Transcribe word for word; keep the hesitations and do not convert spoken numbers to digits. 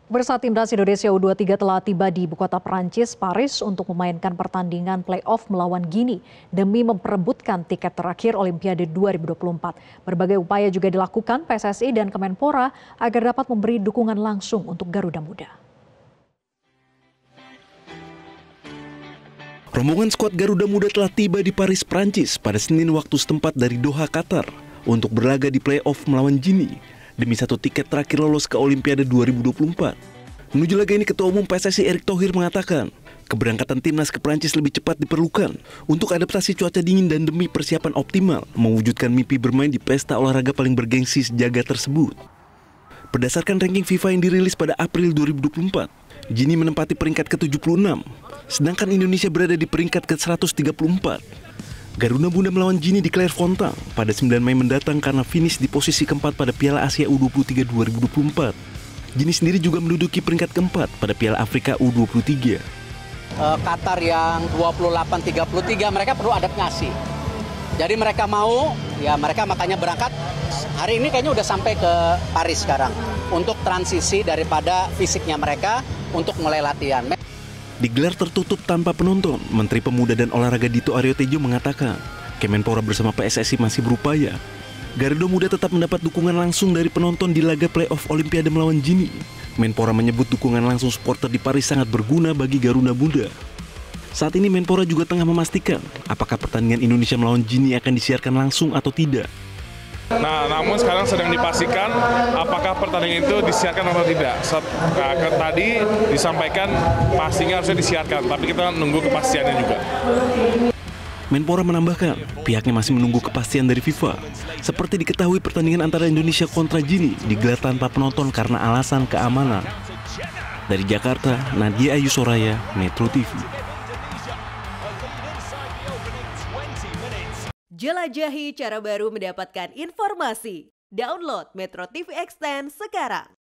Pemirsa, timnas Indonesia U dua puluh tiga telah tiba di ibu kota Perancis, Paris untuk memainkan pertandingan play-off melawan Gini demi memperebutkan tiket terakhir Olimpiade dua ribu dua puluh empat. Berbagai upaya juga dilakukan P S S I dan Kemenpora agar dapat memberi dukungan langsung untuk Garuda Muda. Rombongan skuad Garuda Muda telah tiba di Paris, Prancis pada Senin waktu setempat dari Doha, Qatar untuk berlaga di play-off melawan Gini demi satu tiket terakhir lolos ke Olimpiade dua ribu dua puluh empat. Menuju laga ini, Ketua Umum P S S I Erick Thohir mengatakan keberangkatan timnas ke Prancis lebih cepat diperlukan untuk adaptasi cuaca dingin dan demi persiapan optimal mewujudkan mimpi bermain di pesta olahraga paling bergengsi sejagat tersebut. Berdasarkan ranking FIFA yang dirilis pada April dua ribu dua puluh empat, Gini menempati peringkat ke tujuh puluh enam, sedangkan Indonesia berada di peringkat ke seratus tiga puluh empat. Garuda Muda melawan Gini di Clairefontaine pada sembilan Mei mendatang karena finish di posisi keempat pada Piala Asia U dua puluh tiga dua ribu dua puluh empat. Gini sendiri juga menduduki peringkat keempat pada Piala Afrika U dua puluh tiga. Uh, Qatar yang dua puluh delapan tiga puluh tiga mereka perlu adaptasi. Jadi mereka mau, ya mereka makanya berangkat. Hari ini kayaknya udah sampai ke Paris sekarang untuk transisi daripada fisiknya mereka untuk mulai latihan. Digelar tertutup tanpa penonton, Menteri Pemuda dan Olahraga Dito Aryo Tejo mengatakan Kemenpora bersama P S S I masih berupaya. Garuda Muda tetap mendapat dukungan langsung dari penonton di laga play-off Olimpiade melawan Gini. Menpora menyebut dukungan langsung supporter di Paris sangat berguna bagi Garuda Muda. Saat ini Menpora juga tengah memastikan apakah pertandingan Indonesia melawan Gini akan disiarkan langsung atau tidak. Nah, namun sekarang sedang dipastikan apakah pertandingan itu disiarkan atau tidak. Nah, tadi disampaikan pastinya harusnya disiarkan, tapi kita nunggu kepastiannya juga. Menpora menambahkan pihaknya masih menunggu kepastian dari FIFA. Seperti diketahui, pertandingan antara Indonesia kontra Gini digelar tanpa penonton karena alasan keamanan. Dari Jakarta, Nadia Ayu Soraya, Metro T V. Jelajahi cara baru mendapatkan informasi. Download Metro T V Extend sekarang.